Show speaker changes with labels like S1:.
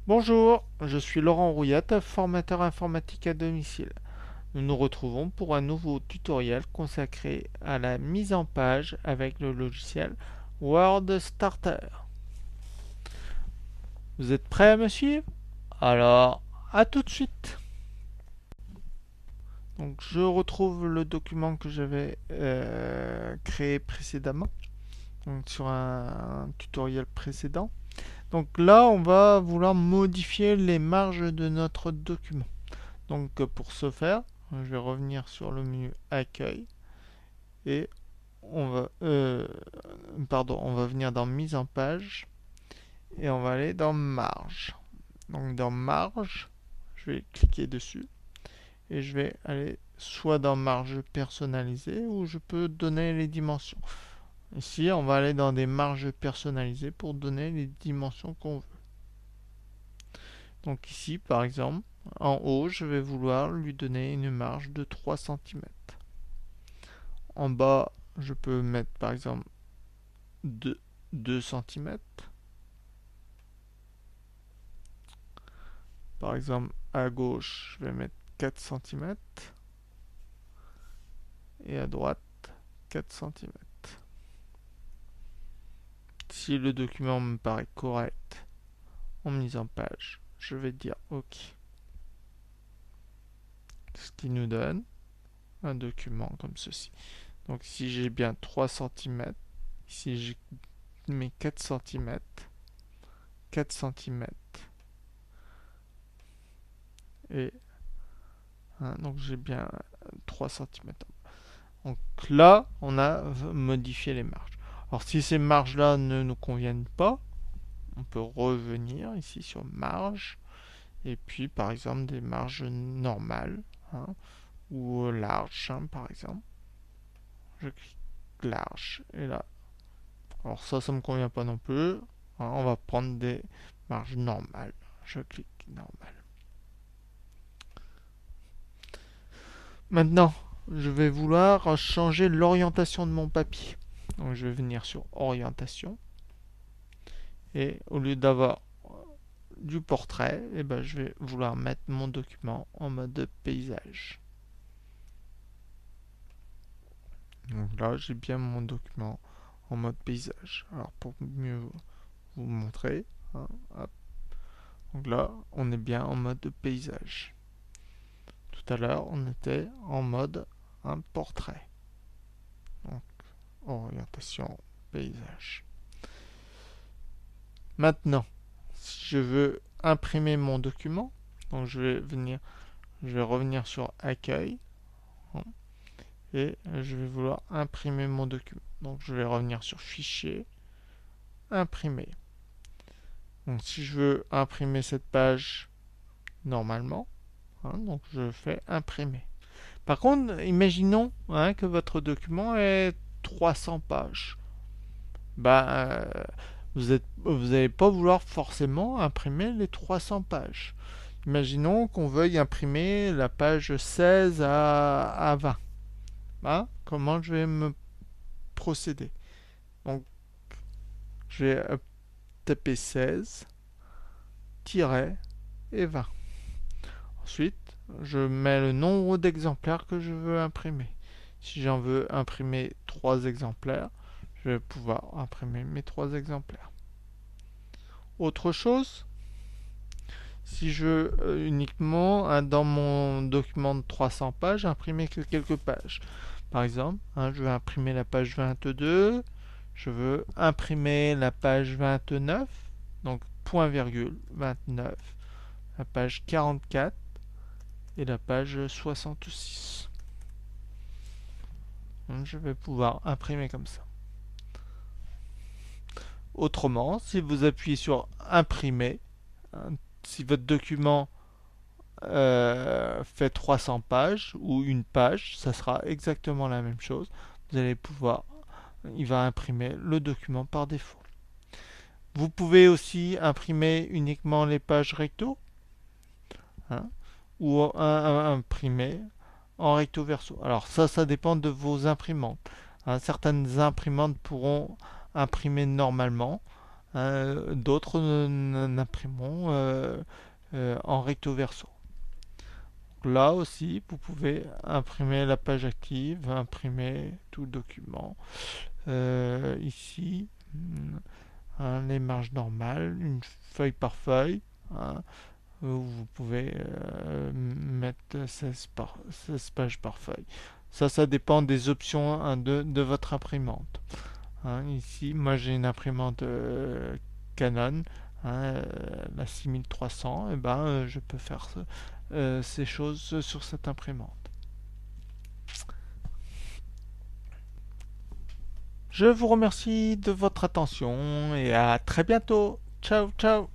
S1: Bonjour, je suis Laurent Rouillat, formateur informatique à domicile. Nous nous retrouvons pour un nouveau tutoriel consacré à la mise en page avec le logiciel Word Starter. Vous êtes prêts à me suivre? Alors, à tout de suite. Donc, je retrouve le document que j'avais créé précédemment, donc sur un tutoriel précédent. Donc là, on va vouloir modifier les marges de notre document. Donc pour ce faire, je vais revenir sur le menu Accueil et on va venir dans Mise en page et on va aller dans Marge. Donc dans Marge, je vais cliquer dessus et je vais aller soit dans Marge personnalisée ou je peux donner les dimensions. Ici, on va aller dans des marges personnalisées pour donner les dimensions qu'on veut. Donc ici, par exemple, en haut, je vais vouloir lui donner une marge de 3 cm. En bas, je peux mettre par exemple 2 cm. Par exemple, à gauche, je vais mettre 4 cm. Et à droite, 4 cm. Si le document me paraît correct en mise en page, je vais dire OK. Ce qui nous donne un document comme ceci. Donc si j'ai bien 3 cm, ici je mets 4 cm, 4 cm et donc j'ai bien 3 cm. Donc là, on a modifié les marges. Alors si ces marges-là ne nous conviennent pas, on peut revenir ici sur marge et puis par exemple des marges normales, hein, ou larges, hein, par exemple. Je clique large et là, alors ça me convient pas non plus, hein, on va prendre des marges normales. Je clique normal. Maintenant, je vais vouloir changer l'orientation de mon papier. Donc je vais venir sur orientation et au lieu d'avoir du portrait, je vais vouloir mettre mon document en mode paysage. Donc là, j'ai bien mon document en mode paysage. Alors pour mieux vous montrer, hein, hop. Donc là, on est bien en mode paysage. Tout à l'heure, on était en mode un portrait. Donc orientation paysage. Maintenant, si je veux imprimer mon document, donc je vais revenir sur accueil, hein, et je vais vouloir imprimer mon document. Donc je vais revenir sur fichier, imprimer. Donc si je veux imprimer cette page normalement, hein, donc je fais imprimer. Par contre, imaginons, hein, que votre document est 300 pages. Ben, vous n'allez pas vouloir forcément imprimer les 300 pages. Imaginons qu'on veuille imprimer la page 16 à 20. Hein, comment je vais me procéder? Donc, je vais taper 16, tiret et 20. Ensuite, je mets le nombre d'exemplaires que je veux imprimer. Si j'en veux imprimer 3 exemplaires, je vais pouvoir imprimer mes 3 exemplaires. Autre chose, si je veux uniquement, hein, dans mon document de 300 pages, imprimer que quelques pages. Par exemple, hein, je veux imprimer la page 22, je veux imprimer la page 29, donc point virgule 29, la page 44 et la page 66. Donc, je vais pouvoir imprimer comme ça. Autrement, si vous appuyez sur imprimer, hein, si votre document fait 300 pages ou une page, ça sera exactement la même chose. Vous allez pouvoir, il va imprimer le document par défaut. Vous pouvez aussi imprimer uniquement les pages recto, hein, ou imprimer en recto verso. Alors ça dépend de vos imprimantes. Hein, certaines imprimantes pourront imprimer normalement, d'autres n'imprimeront en recto verso. Là aussi, vous pouvez imprimer la page active, imprimer tout le document. Ici, les marges normales, une feuille par feuille, hein, où vous pouvez mettre 16 pages par feuille. Ça dépend des options, hein, de votre imprimante. Hein. Ici, moi j'ai une imprimante Canon, hein, la 6300, et ben je peux faire ces choses sur cette imprimante. Je vous remercie de votre attention et à très bientôt. Ciao, ciao.